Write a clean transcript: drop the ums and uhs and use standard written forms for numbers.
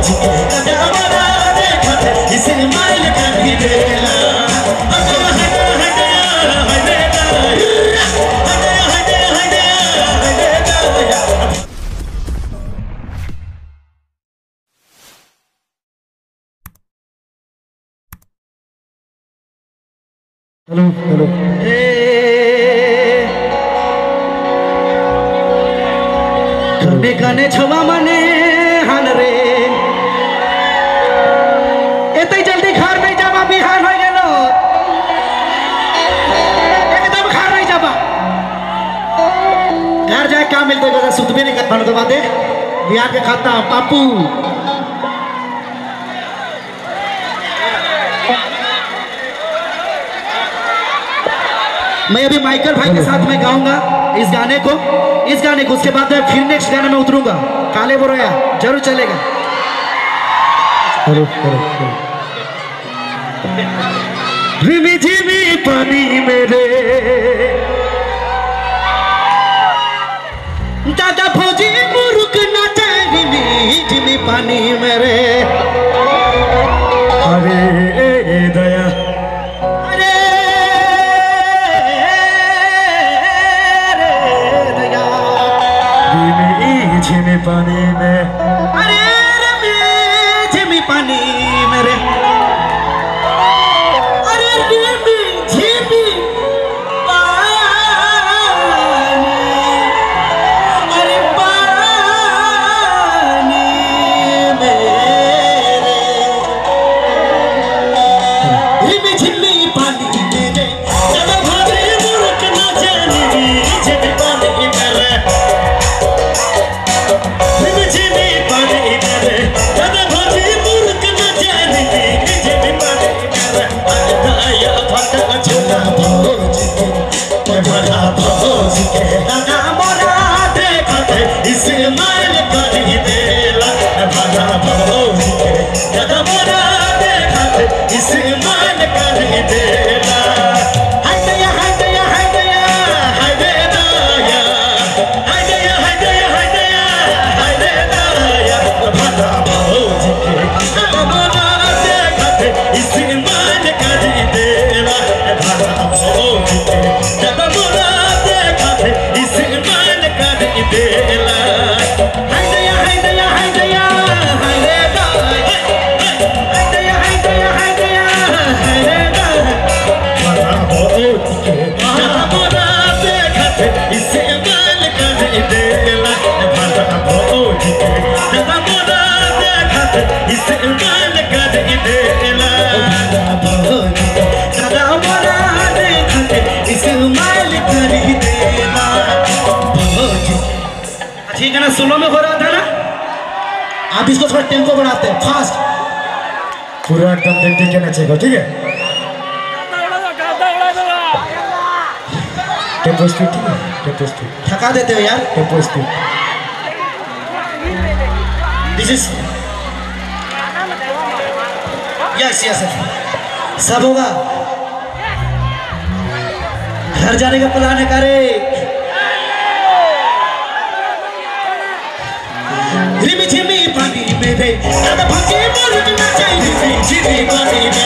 भौज के कदमरा देखत इस्माइल कभी देला हेलो हेलो करने गाने छवा मने हन रे एते जल्दी घर नहीं जाबा बिहान हो गेलो एकदम घर नहीं जाबा घर जाए क्या मिलते बता सुतबे नहीं कर दबा दे बिहार के खाता पापू मैं अभी माइकल भाई के साथ में गाऊंगा इस गाने को उसके बाद मैं फिर नेक्स्ट गाने में उतरूंगा काले बोरोया जरूर चलेगा। रिमी झिमी पानी मेरे दादा फौजी मुरुक नाचे रिमी झिमी पानी मेरे अरे दया झिमी पानी में अरे झिमी पानी मेरे अरे झिमी पानी अरे पानी मेरे झिमी पानी मेरे जब भागे मुरुक ना जानी झिमी पानी मेरे ठीक है ना सुनो में हो रहा था ना आप इसको थोड़ा टेम्पो बढ़ाते हैं फास्ट पूरा एकदम देख देख के नचेगा ठीक है टेम्पो स्पीड ठीक है टेम्पो स्पीड थका देते हो यार tempo speed this is yes yes सब होगा घर जाने का प्लान है करे रिमी झिमी पानी में दे दादा भागे मुरुक ना चाहिए झिमी पानी